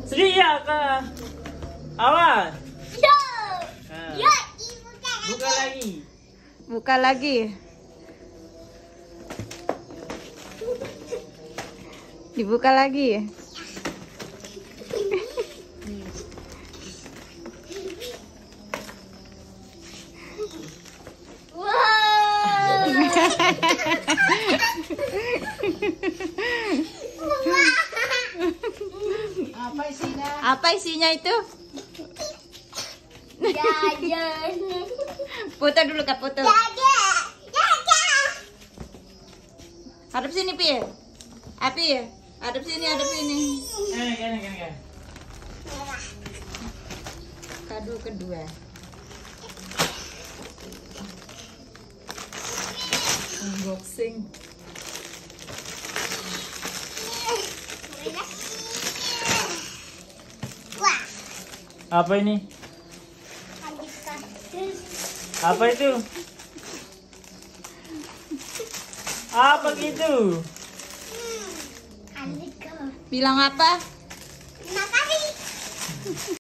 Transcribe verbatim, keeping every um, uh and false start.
Sedia kah? Awas. Yo. Nah, Yo, dibuka buka lagi. Buka lagi. Dibuka lagi. Wow. Apa isinya? Apa isinya itu? Jajan. Foto dulu Kak, foto. Jajan. Jajan. Hadap sini, Pi. Api, hadap sini, hadap sini. Eh, gini, gini, gini. Kado kedua. Unboxing. Wah. Apa ini? Habis kardus. Apa itu? Apa gitu? Habis kardus. Bilang apa? Terima kasih.